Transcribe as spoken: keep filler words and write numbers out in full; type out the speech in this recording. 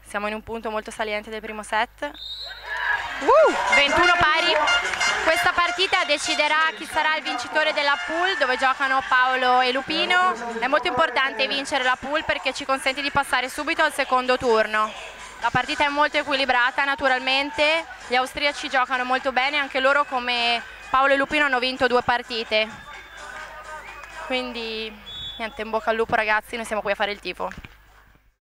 Siamo in un punto molto saliente del primo set. Uh, ventuno pari. Questa partita deciderà chi sarà il vincitore della pool, dove giocano Paolo e Lupino. È molto importante vincere la pool perché ci consente di passare subito al secondo turno. La partita è molto equilibrata naturalmente, gli austriaci giocano molto bene, anche loro come Paolo e Lupino hanno vinto due partite. Quindi niente, in bocca al lupo ragazzi, noi siamo qui a fare il tifo.